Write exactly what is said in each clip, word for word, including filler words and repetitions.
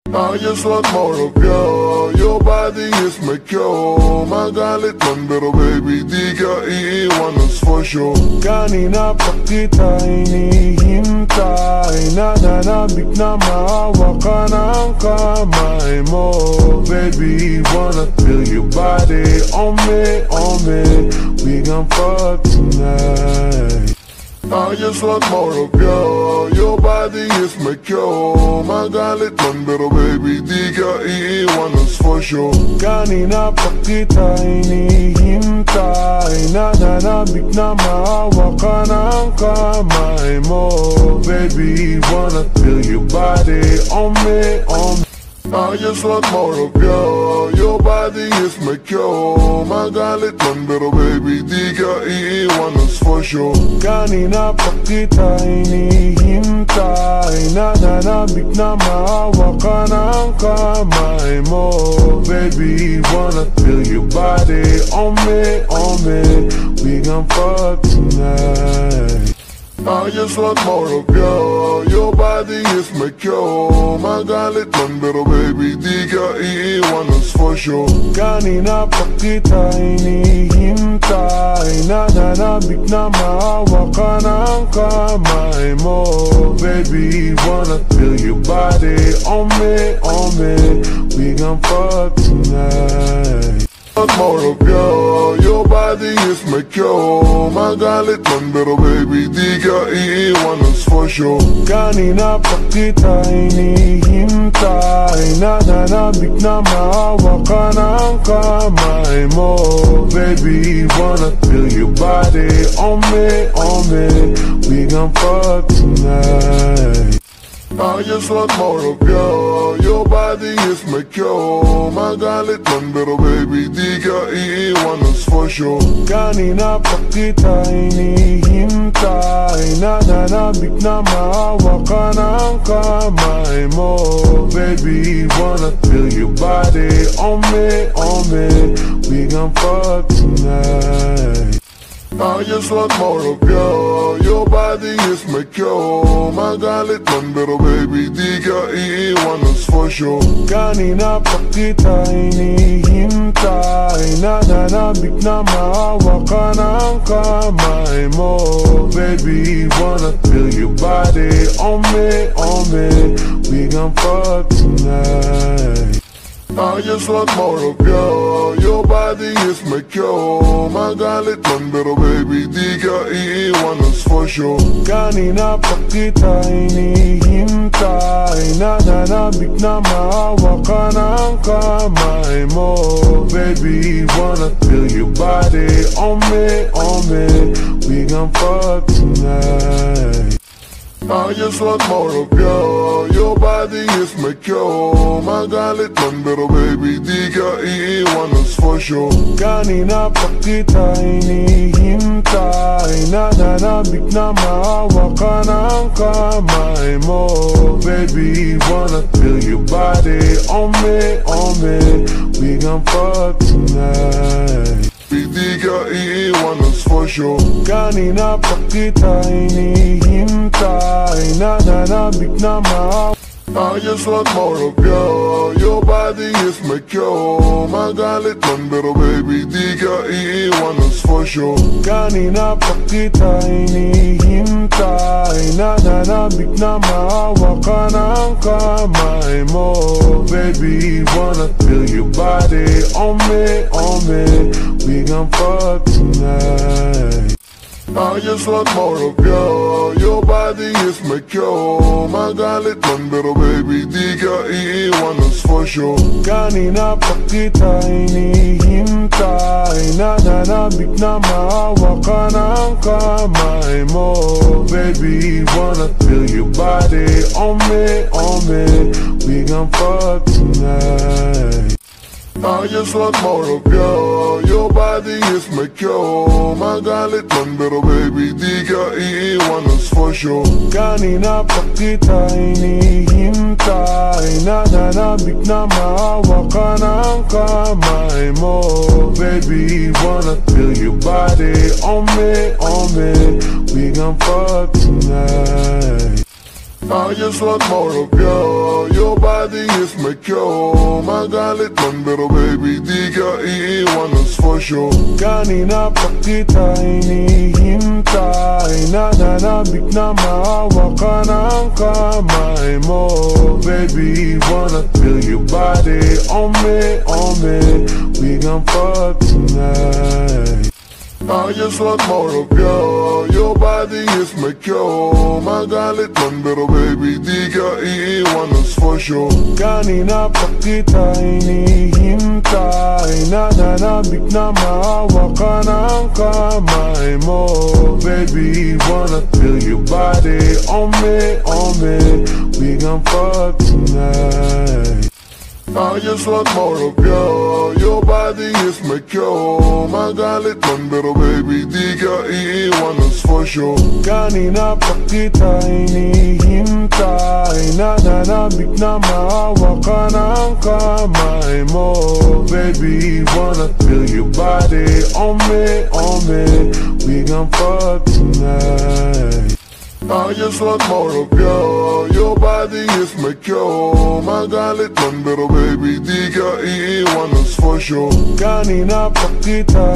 I just want more of you. Your body is my cure. Magalit man pero baby di ka iiwan, that's for sure. Kanina pa kita hinihintay, nananabik na maawa ka ng kamay mo. Baby, wanna feel your body on me, on me. We gon' fuck tonight. I just want more of you. Your body is my cure. Magalit man pero baby di ka iiwan, that's for sure. Kanina pa kita hinihintay, nananabik na maawa ka ng kamay mo. Baby, wanna feel your body on me, on me. I just want more of you. Your body is my cure. Magalit man pero baby di ka iiwan, that's for sure. Kanina pa kita hinihintay, nananabik na maawa ka ng kamay mo. Baby, wanna feel your body on me, on me. We gon' fuck tonight. I just want more of you. Your body is my cure. Magalit man pero baby di ka iiwan, that's for sure. Kanina pa kita hinihintay, nananabik na maawa ka ng kamay mo. Baby, wanna feel your body on me, on me. We gon' fuck tonight. Want more of you. Your body is my cure. Magalit man pero baby di ka iiwan, that's for sure. Kanina pa kita hinihintay, nananabik na maawa ka ng kamay mo. Baby, wanna feel your body on me, on me. We gon' fuck tonight. I just want more of you. Your body is my cure. Magalit man pero baby di ka iiwan, that's for sure. Kanina pa kita hinihintay, nananabik na maawa ka ng kamay mo. Baby, wanna feel your body on me, on me. We gon' fuck tonight. I just want more of you. Your body is my cure. Magalit man pero baby di ka iiwan, that's for sure. Kanina pa kita hinihintay, nananabik na maawa ka ng kamay mo. Baby, wanna feel your body on me, on me. We gon' fuck tonight. I just want more of you. Your body is my cure. Magalit man pero baby di ka iiwan, that's for sure. Kanina pa kita hinihintay, nananabik na maawa ka ng kamay mo. Baby, wanna feel your body on me, on me. We gon' fuck tonight. I just want more of you. Your body is my cure. Magalit man pero baby di ka iiwan, that's for sure. Kanina pa kita hinihintay, nananabik na maawa ka ng kamay mo. Baby, wanna feel your body on me, on me. We gon' fuck tonight. Di ka iiwan, that's for sure. Kanina pa kita hinihintay, nananabik na maawa. I just want more of you. Your body is my cure. Magalit man pero baby di ka iiwan, that's for sure. Kanina pa kita hinihintay, nananabik na maawa ka ng kamay mo. Baby, wanna feel your body on me, on me. We gon' fuck tonight. I just want more of you. Your body is my cure. Magalit man pero baby di ka iiwan, that's for sure. Kanina pa kita hinihintay, nananabik na maawa ka ng kamay mo. Baby, wanna feel your body on me, on me. We gon' fuck tonight. I just want more of you. Your body is my cure. Magalit man pero baby di ka iiwan, that's for sure. Kanina pa kita hinihintay, nananabik na maawa ka ng kamay mo. Baby, wanna feel your body on me, on me. We gon' fuck tonight. I just want more of you. Your body is my cure. Magalit man pero baby di ka iiwan, that's for sure. Kanina pa kita hinihintay, nananabik na maawa ka ng kamay mo. Baby, wanna feel your body on me, on me. We gon' fuck tonight. I just want more of you. Your body is my cure. Magalit man pero baby di ka iiwan, that's for sure. Kanina pa kita hinihintay, nananabik na maawa ka ng kamay mo. Baby, wanna feel your body on me, on me. We gon' fuck tonight. I just want more of you. Your body is my cure. Magalit man pero baby di ka iiwan, that's for sure. Kanina pa kita hinihintay, nananabik na maawa ka ng kamay mo. Baby, wanna feel your body on me, on me. We gon' fuck tonight. I just want more of you. Your body is my cure. Magalit man pero baby di ka iiwan, that's for sure. Kanina pa kita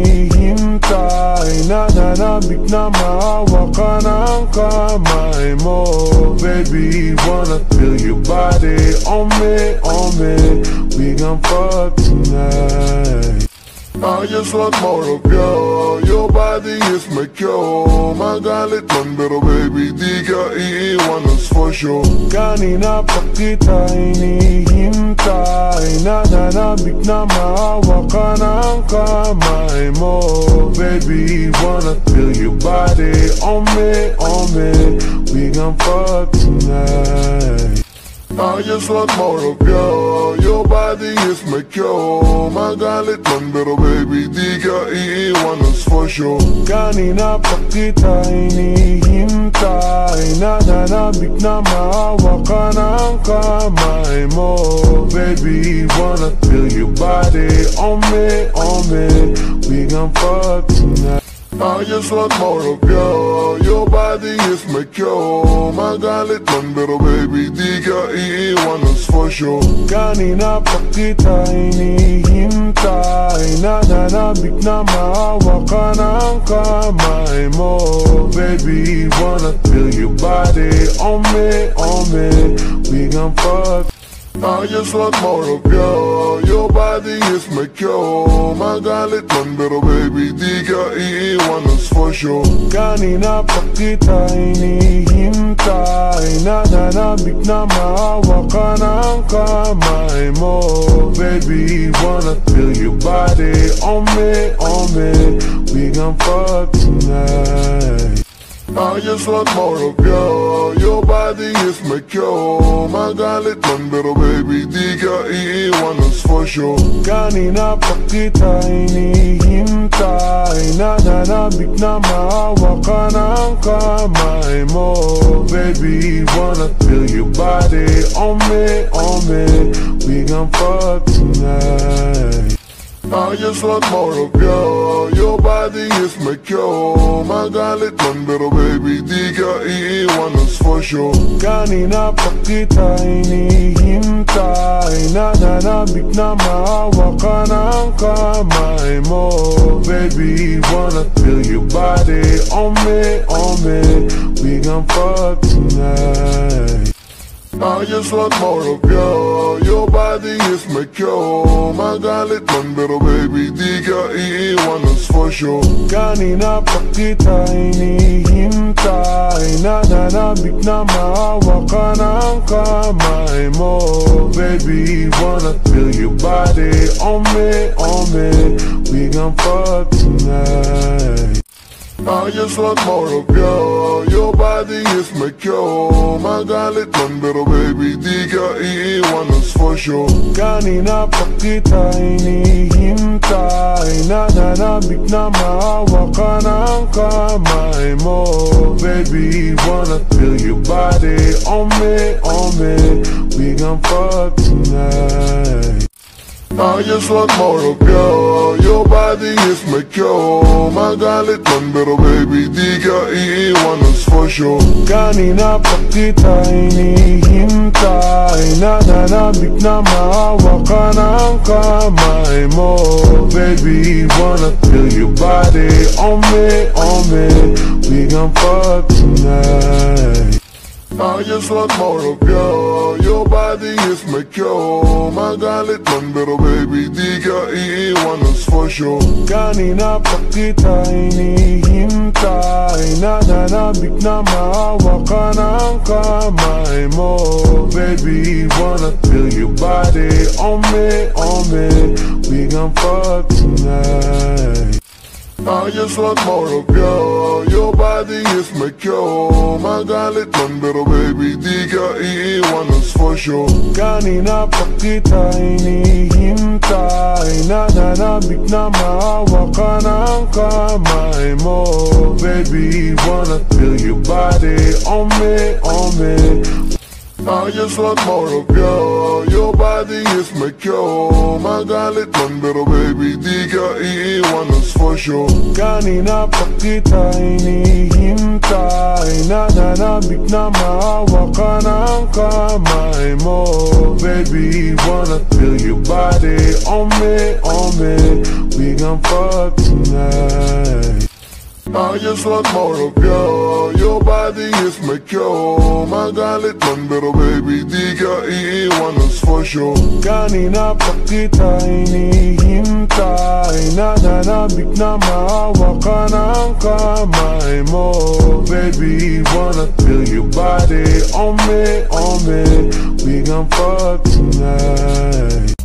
hinihintay, nananabik na maawa ka ng kamay mo. Baby, wanna feel your body on me, on me. We gon' fuck tonight. I just want more of you. Your body is my cure. Magalit man pero baby di ka iiwan, that's for sure. Kanina pa kita hinihintay, nananabik na maawa ka ng kamay mo. Baby, wanna feel your body on me, on me. We gon' fuck tonight. I just want more of you. Your body is my cure. Magalit man pero baby di ka iiwan, that's for sure. Kanina pa kita hinihintay, nananabik na maawa ka ng kamay mo. Baby, wanna feel your body on me, on me. We gon' fuck tonight. I just want more of you. Your body is my cure. Magalit man pero baby di ka iiwan, that's for sure. Kanina pa kita hinihintay, nananabik na maawa ka ng kamay mo. Baby, wanna feel your body on me, on me. We gon' fuck. I just want more of you. Your body is my cure. Magalit man pero baby di ka iiwan, that's for sure. Kanina pa kita hinihintay, nananabik na maawa ka ng kamay mo. Baby, wanna feel your body on me, on me. We gon' fuck tonight. I just want more of you. Your body is my cure. Magalit man pero baby di ka iiwan, that's for sure. Kanina pa kita hinihintay, nananabik na maawa ka ng kamay mo. Baby, wanna feel your body on me, on me. We gon' fuck tonight. I just want more of you. Your body is my cure. Magalit man pero baby di ka iiwan, that's for sure. Kanina pa kita hinihintay, nananabik na maawa ka ng kamay mo. Baby, wanna feel your body on me, on me. We gon' fuck tonight. I just want more of you. Your body is my cure. Magalit man pero baby di ka iiwan, that's for sure. Kanina pa kita hinihintay, nananabik na maawa ka ng kamay mo. Baby, wanna feel your body on me, on me. We gon' fuck tonight. I just want more of you. Your body is my cure. Magalit man pero baby di ka iiwan, that's for sure. Kanina pa kita hinihintay, nananabik na maawa ka ng kamay mo. Baby, wanna feel your body on me, on me. We gon' fuck tonight. I just want more of you. Your body is my cure. Magalit man pero baby di ka iiwan, that's for for sure. Kanina pa kita hinihintay, nananabik na mahawak ka ng kamay mo. Baby, wanna feel your body on me, on me. We gon' fuck tonight. I just want more of you. Your body is my cure. Magalit man pero baby di ka iiwan, that's for sure. Kanina pa kita hinihintay, nananabik na mahawak ka ng kamay mo. Baby, wanna feel your body on me, on me. We gon' fuck tonight. I just want more of you. Your body is my cure. Magalit man pero baby di ka iiwan, that's for sure. Kanina pa kita hinihintay, nananabik na mahawak ka ng kamay mo. Baby, wanna feel your body on me, on me. I just want more of you. Your body is my cure. Magalit man pero baby di ka iiwan, that's for sure. Kanina pa kita hinihintay, nananabik na mahawak ka ng kamay mo. Baby, wanna feel your body on me, on me. We gon' fuck tonight. I just want more of you. Your body is my cure. Magalit man pero baby di ka iiwan, that's for sure. Kanina pa kita hinihintay, nananabik na mahawak ka ng kamay mo. Baby, wanna feel your body on me, on me. We gon' fuck tonight.